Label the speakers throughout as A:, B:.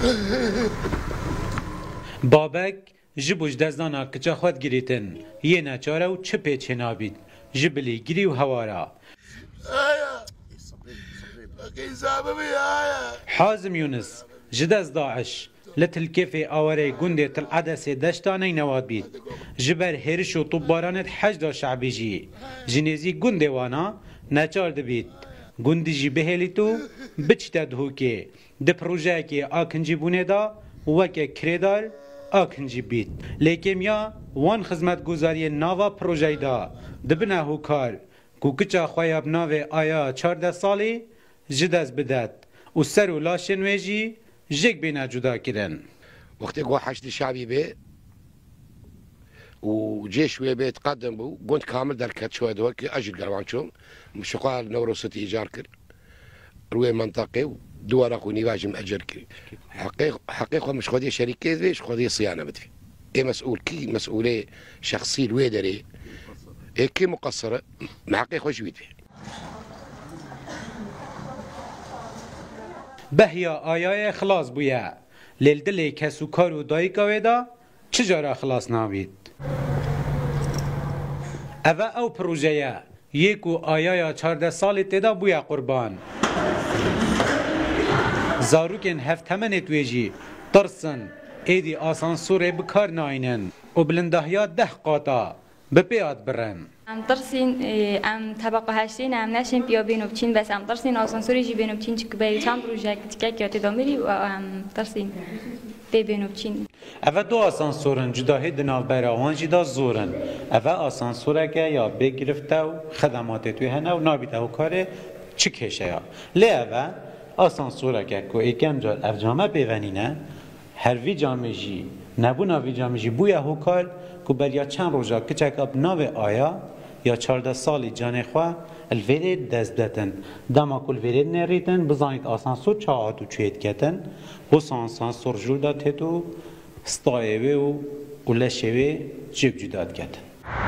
A: بابک جبوج دزدانا کچا خود گریتن یه نچاره و چه پیچه نابید جبلی گری و هوارا حازم یونس جدز داعش لتلكيف آواري گنده تل عدس دشتاني نواد بيت جبر هرش و طبارانت حجدا شعبي جي جنيزي گنده وانا نچار دبيت گنده جي بهليتو بچتا دهوكي ده پروژه که آکنجی بونه دا وکه کردار آکنجی بید لیکن یا وان خدمت گذاری ناوا پروژه دا دبنه هوکار کو کچا خویاب ناوه آیا 14 سالی جدز بدد و سر و لاشن ویجی جيك بينا جدا كدن
B: وقت يقول حشد الشعبي بي وجيش ويا بي تقدم بو قلت كامل دركت شويه دول اجل قروان شو مش قال نوروستي ايجار كر روي منطقي ودول اخو نواجم اجر كري حقيقه مش خدي شركه ليش خدي صيانه بدفي ايه مسؤول كي مسؤوليه شخصي الويدري ايه كي مقصره مع حقيقه جويد فيه
A: بهیا آیای خلاص بویا لیل کسو کارو دایی کاویدا چجارا خلاص ناوید او پروژه یکو آیای 14 سال تدا بویا قربان زاروکن هفت همن تویجی ترسن ایدی آسانسور بکار ناینن و بلندهیا 10 قاطا بپیاد برن
C: ام درسين ام طبقه هشتين ام نشين بيا بينو بچين بس ام درسين آسانسوری جی بينو بچين چك بي چند پروژه تیکه که تدامری و ام درسين بينو بچين
A: اوه دو آسانسورن جداهی دناو براوان جدا زورن اوه آسانسوره که یا بگرفته و خدمات توی هنه و نابیده و کاره چی کشه یا لی اوه آسانسوره که که ایکم جال افجامه بیونینه هر وی جامعه جی نبونا وی جامعه جی بویا هو کار که بریا چند روزا کچک اب ناو آیا یا 14 سالی جان خواه الویره دست دتن دما کل ویره نریتن بزانید آسانسور چه آتو چوید کتن حسان آسانسور جودا تیتو ستایوه و لشوه جب جداد کتن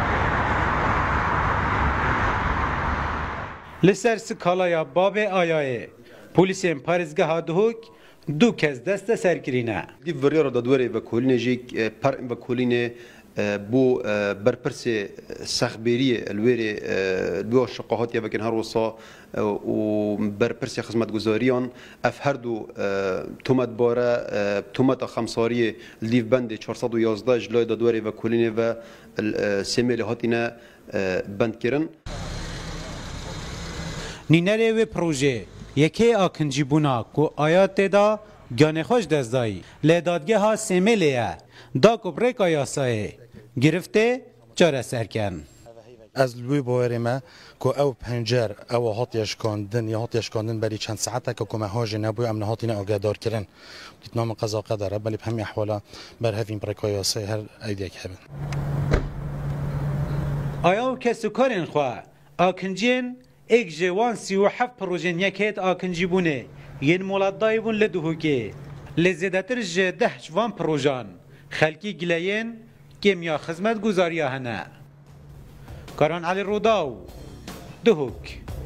A: لسر سکالا باب آیای پولیسین پارزگاه هادهوک دو کس دست سرکرینه
D: دی وریار دادوری و کلینه جیک پر و کلینه بو برپرس سخبيري الويري دو شقاهات يبكن هروسا و برپرس خدمت گزاریان اف هر دو تومت باره تومت خمساری لیف بند 411 جلای دادوری و کلینه و سیمیل هاتینا بند کرن
A: نینره و پروژه یکی آکنجی بونا کو آیات دا گانه خوش دزدایی لیدادگه ها سیمیلیه دا کبریک آیاسایه گرفته چاره سرکن
E: از لوی باورمه که او پنجر او هاتیش کندن یا هاتیش کندن بری چند ساعته که کمه هاج نبوی امن هاتین آگادار کردن دیت نام قضا قدره بلی به همین احوالا بر هفین پرکایاسه هر ایدیک هبن
A: آیا و کسو کارین خواه آکنجین ایک جوان 37 پروژین یکیت آکنجی بونه ین مولاد دایی بون لدوهو که لزیدتر جده جوان پروژان خلکی گلین کمیا خدمت گزاری هنه کاران علی روداو دهوک